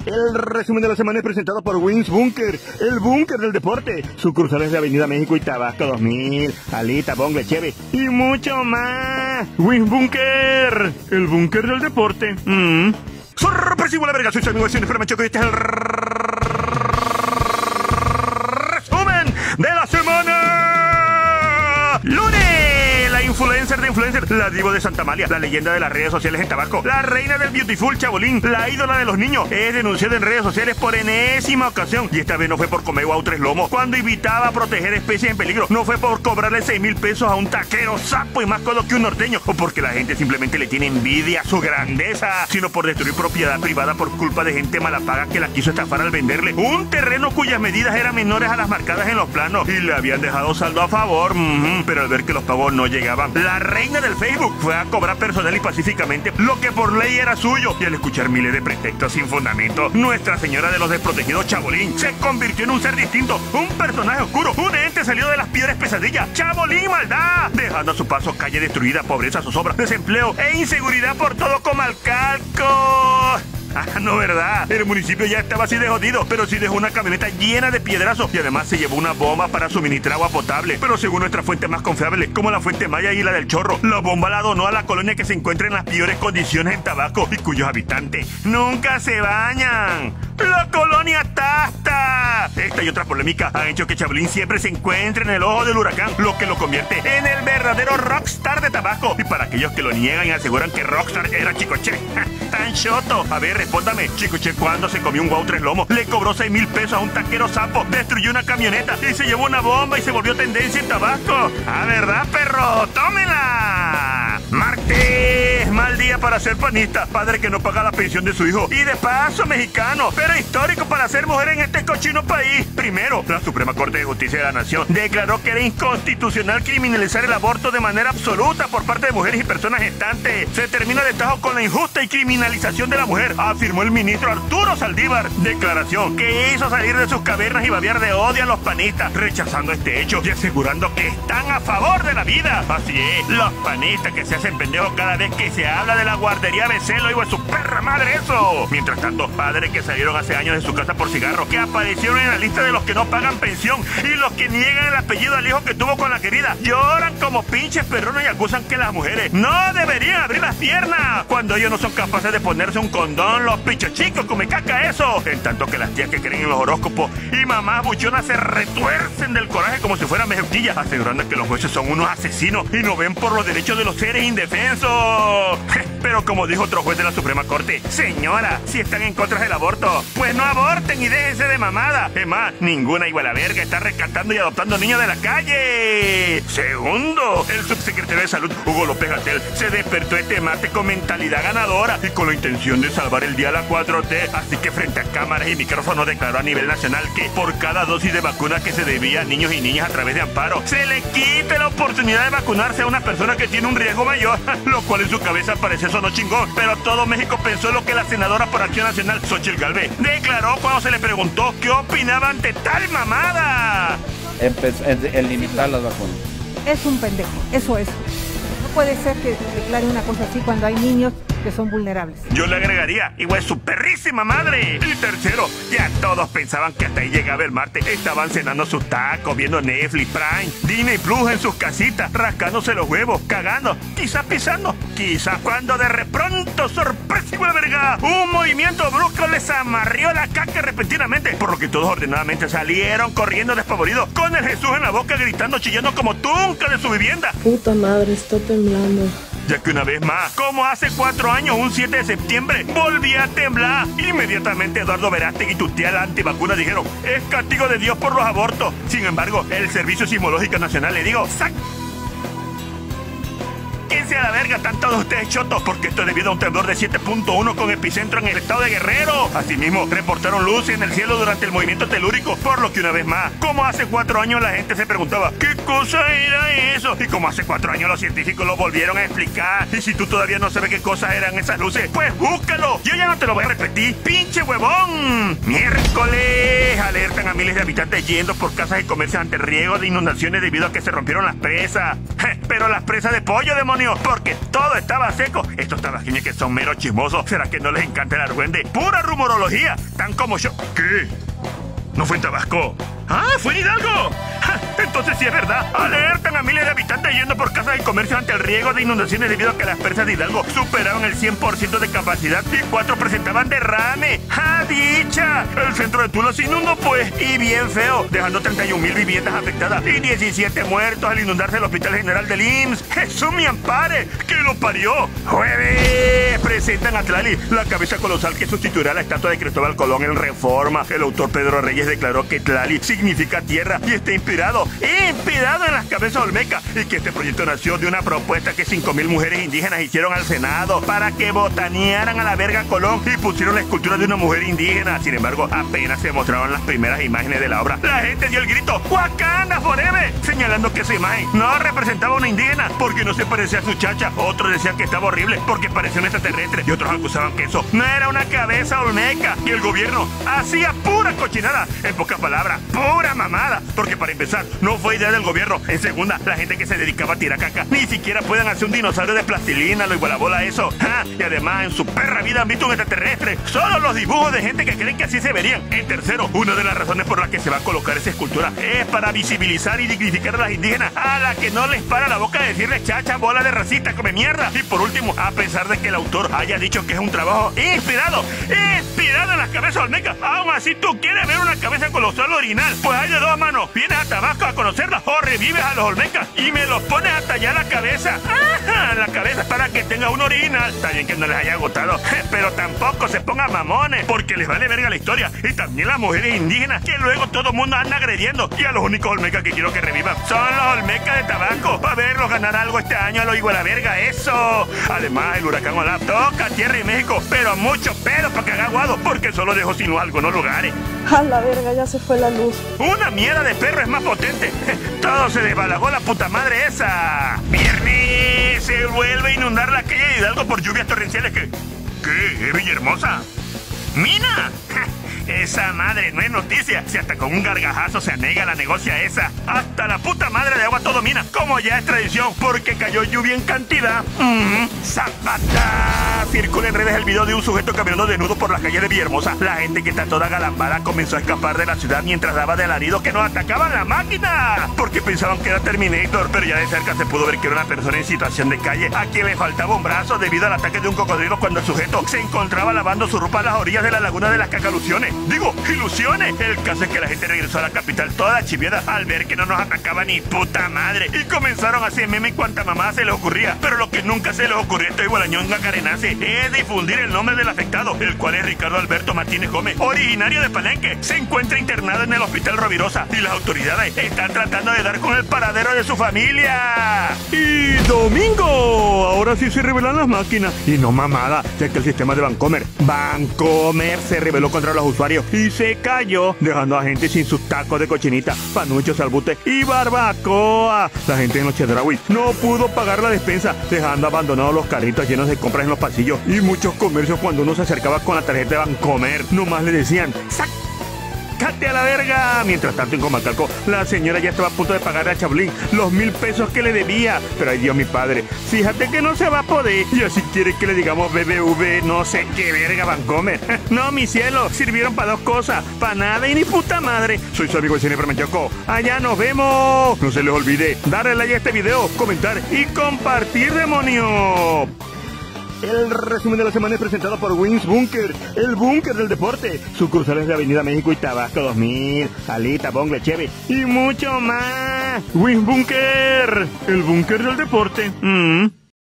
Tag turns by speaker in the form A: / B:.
A: El resumen de la semana es presentado por Wings Bunker, el búnker del deporte. Sucursales de Avenida México y Tabasco 2000, Alita, Bongle, Cheve y mucho más. Wings Bunker, el búnker del deporte. Sorpresivo la verga, soy Sammy Guasín, enferma Choco y este es el resumen de la semana. ¡Lunes! La influencer de influencers, la divo de Santa Amalia, la leyenda de las redes sociales en Tabasco, la reina del beautiful Chabolín, la ídola de los niños, es denunciada en redes sociales por enésima ocasión. Y esta vez no fue por comer guau tres lomos cuando invitaba a proteger especies en peligro, no fue por cobrarle 6,000 pesos a un taquero sapo y más codo que un norteño, o porque la gente simplemente le tiene envidia a su grandeza, sino por destruir propiedad privada por culpa de gente malapaga que la quiso estafar al venderle un terreno cuyas medidas eran menores a las marcadas en los planos y le habían dejado saldo a favor, pero al ver que los pagos no llegaban, la reina del Facebook fue a cobrar personal y pacíficamente lo que por ley era suyo, y al escuchar miles de pretextos sin fundamento, Nuestra Señora de los Desprotegidos Chabolín se convirtió en un ser distinto, un personaje oscuro, un ente salido de las peores pesadillas, Chabolín maldad, dejando a su paso calle destruida, pobreza, zozobra, desempleo e inseguridad por todo Comalcalco. No, ¿verdad? El municipio ya estaba así de jodido, pero sí dejó una camioneta llena de piedrazos y además se llevó una bomba para suministrar agua potable. Pero según nuestra fuente más confiable, como la Fuente Maya y la del Chorro, la bomba la donó a la colonia que se encuentra en las peores condiciones en Tabasco y cuyos habitantes nunca se bañan. ¡La colonia Tasta! Esta y otras polémicas han hecho que Chabolín siempre se encuentre en el ojo del huracán, lo que lo convierte en el verdadero rockstar de Tabasco. Y para aquellos que lo niegan y aseguran que rockstar era Chicoche, tan choto. A ver, respóndame, Chicoche, ¿cuándo se comió un guau tres lomos? Le cobró 6,000 pesos a un taquero sapo, destruyó una camioneta y se llevó una bomba y se volvió tendencia en Tabasco. ¡Ah, verdad, perro! ¡Tómela! Martes, mal día para ser panista, padre que no paga la pensión de su hijo y de paso mexicano, pero histórico para ser mujer en este cochino país. Primero, la Suprema Corte de Justicia de la Nación declaró que era inconstitucional criminalizar el aborto de manera absoluta por parte de mujeres y personas gestantes. Se termina de tajo con la injusta y criminalización de la mujer, afirmó el ministro Arturo Saldívar, declaración que hizo salir de sus cavernas y babear de odio a los panistas, rechazando este hecho y asegurando que están a favor de la vida. Así es, los panistas que se hacen pendejos cada vez que se habla de la guardería Becelo, hijo de su perra madre eso. Mientras tanto, padres que salieron hace años de su casa por cigarros, que aparecieron en la lista de los que no pagan pensión y los que niegan el apellido al hijo que tuvo con la querida, lloran como pinches perrones y acusan que las mujeres no deberían abrir las piernas cuando ellos no son capaces de ponerse un condón, los pichos chicos, come caca eso. En tanto que las tías que creen en los horóscopos y mamás buchonas se retuercen del coraje como si fueran mejillas, asegurando que los jueces son unos asesinos y no ven por los derechos de los seres indefensos. Pero como dijo otro juez de la Suprema Corte, señora, si están en contra del aborto, pues no aborten y déjense de mamada. Es más, ninguna igual a verga está rescatando y adoptando niños de la calle. Segundo, el subsecretario de Salud, Hugo López-Gatell, se despertó este martes con mentalidad ganadora y con la intención de salvar el día a la 4T. Así que frente a cámaras y micrófonos declaró a nivel nacional que por cada dosis de vacuna que se debía a niños y niñas a través de amparo, se le quite la oportunidad de vacunarse a una persona que tiene un riesgo mayor, lo cual en su cabeza parece sonó chingón, pero todo México pensó lo que la senadora por Acción Nacional, Xóchitl Gálvez, declaró cuando se le preguntó qué opinaba ante tal mamada.
B: El limitar las vacunas.
C: Es un pendejo, eso es. No puede ser que declare una cosa así cuando hay niños que son vulnerables.
A: Yo le agregaría, igual su perrísima madre. Y tercero, ya todos pensaban que hasta ahí llegaba el martes. Estaban cenando sus tacos, viendo Netflix, Prime, Disney Plus en sus casitas, rascándose los huevos, cagando, quizás pisando, quizás cuando de repronto, sorpresiva verga, un movimiento brusco les amarrió la caca repentinamente, por lo que todos ordenadamente salieron corriendo despavoridos, con el Jesús en la boca, gritando, chillando como tunca de su vivienda.
D: Puta madre, está temblando.
A: Ya que una vez más, como hace 4 años, un 7 de septiembre, volvía a temblar. Inmediatamente Eduardo Verástegui y tu tía la antivacuna dijeron, es castigo de Dios por los abortos. Sin embargo, el Servicio Sismológico Nacional le digo, sáquense a la verga, están todos ustedes chotos, porque esto es debido a un temblor de 7.1 con epicentro en el estado de Guerrero. Asimismo, reportaron luces en el cielo durante el movimiento telúrico, por lo que una vez más, como hace 4 años la gente se preguntaba, ¿qué cosa era eso? Y como hace 4 años los científicos lo volvieron a explicar. Y si tú todavía no sabes qué cosas eran esas luces, pues búscalo. Yo ya no te lo voy a repetir, pinche huevón. Miércoles, alertan a miles de habitantes yendo por casas y comercios ante riesgo de inundaciones debido a que se rompieron las presas. Pero las presas de pollo, demonio, porque todo estaba seco. Estos tabaqueños que son meros chismosos, ¿será que no les encanta el argüende? Pura rumorología, tan como yo. ¿Qué? ¿No fue en Tabasco? ¡Ah, fue en Hidalgo! ¡Ja! Entonces sí es verdad. Alertan a miles de habitantes yendo por casas y comercios ante el riesgo de inundaciones debido a que las presas de Hidalgo superaron el 100% de capacidad y 4 presentaban derrame. ¡Ja, dicha! El centro de Tula se inundó pues, y bien feo, dejando 31,000 viviendas afectadas y 17 muertos al inundarse el Hospital General del IMSS. ¡Jesús me ampare! ¡Que lo parió! ¡Jueves! Presentan a Tlali, la cabeza colosal que sustituirá la estatua de Cristóbal Colón en Reforma. El autor Pedro Reyes declaró que Tlali significa tierra y está inspirado en las cabezas olmecas, y que este proyecto nació de una propuesta que 5,000 mujeres indígenas hicieron al Senado para que botanearan a la verga Colón y pusieron la escultura de una mujer indígena. Sin embargo, apenas se mostraron las primeras imágenes de la obra, la gente dio el grito "Wakanda Forever", señalando que esa imagen no representaba a una indígena porque no se parecía a su chacha. Otros decían que estaba horrible porque parecía un extraterrestre y otros acusaban que eso no era una cabeza olmeca, y el gobierno hacía pura cochinada. En pocas palabras, pura mamada, porque para empezar, no fue idea del gobierno. En segunda, la gente que se dedicaba a tirar caca ni siquiera pueden hacer un dinosaurio de plastilina, lo igual a bola eso. ¡Ja! Y además, en su perra vida han visto un extraterrestre. Solo los dibujos de gente que creen que así se verían. En tercero, una de las razones por las que se va a colocar esa escultura es para visibilizar y dignificar a las indígenas, a las que no les para la boca de decirles chacha, bola de racista, come mierda. Y por último, a pesar de que el autor haya dicho que es un trabajo inspirado en las cabezas olmecas, aún así tú quieres ver una cabeza colosal original, pues hay de dos manos: vienes a Tabasco a conocerla o revives a los olmecas y me los pones a tallar la cabeza. ¡Ajá! La cabeza para que tenga un original. Está bien que no les haya gustado, pero tampoco se pongan mamones, porque les vale verga la historia. Y también las mujeres indígenas, que luego todo el mundo anda agrediendo. Y a los únicos olmecas que quiero que revivan son los olmecas de Tabasco, para verlos ganar algo este año a lo igual a verga, eso. Además, el huracán Olaf toca tierra y México, pero mucho pedo para que haga aguado, porque solo dejó sin luz algunos lugares.
D: A la verga, ya se fue la luz.
A: Una mierda de perro es más potente. Todo se desbalagó la puta madre esa. Viernes se vuelve a inundar la calle de Hidalgo por lluvias torrenciales. ¿Qué? ¿Es Villahermosa? ¡Mina! Esa madre no es noticia, si hasta con un gargajazo se anega la negocia esa. Hasta la puta madre de agua todo mina, como ya es tradición, porque cayó lluvia en cantidad. ¡Zapata! Circula en redes el video de un sujeto caminando desnudo por las calles de Villahermosa. La gente que está toda galambada comenzó a escapar de la ciudad mientras daba de alarido que nos atacaban la máquina, porque pensaban que era Terminator, pero ya de cerca se pudo ver que era una persona en situación de calle a quien le faltaba un brazo debido al ataque de un cocodrilo cuando el sujeto se encontraba lavando su ropa a las orillas de la laguna de las Cacalusiones. Digo, ilusiones. El caso es que la gente regresó a la capital toda chiviada al ver que no nos atacaba ni puta madre, y comenzaron a hacer meme cuanta mamá se les ocurría. Pero lo que nunca se les ocurrió a este Igualañonga Carenace es difundir el nombre del afectado, el cual es Ricardo Alberto Martínez Gómez, originario de Palenque. Se encuentra internado en el hospital Rovirosa y las autoridades están tratando de dar con el paradero de su familia. Y domingo, ahora sí se revelan las máquinas, y no mamada, ya que el sistema de Bancomer se rebeló contra los usuarios y se cayó, dejando a gente sin sus tacos de cochinita, panuchos, albute y barbacoa. La gente en los Chedraui no pudo pagar la despensa, dejando abandonados los carritos llenos de compras en los pasillos, y muchos comercios, cuando uno se acercaba con la tarjeta de Bancomer, nomás le decían ¡sácate a la verga! Mientras tanto, en Comacalco, la señora ya estaba a punto de pagarle a Chablín los 1,000 pesos que le debía. Pero ay Dios, mi padre, fíjate que no se va a poder. Y así quiere que le digamos BBV, no sé qué verga Bancomer. No, mi cielo, sirvieron para dos cosas, para nada y ni puta madre. Soy su amigo el Cine Permanchoco. Allá nos vemos. No se les olvide darle like a este video, comentar y compartir, demonio. El resumen de la semana es presentado por Wings Bunker, el búnker del deporte. Sucursales de Avenida México y Tabasco 2000, Alita, Bongle, Cheve y mucho más. Wings Bunker, el búnker del deporte.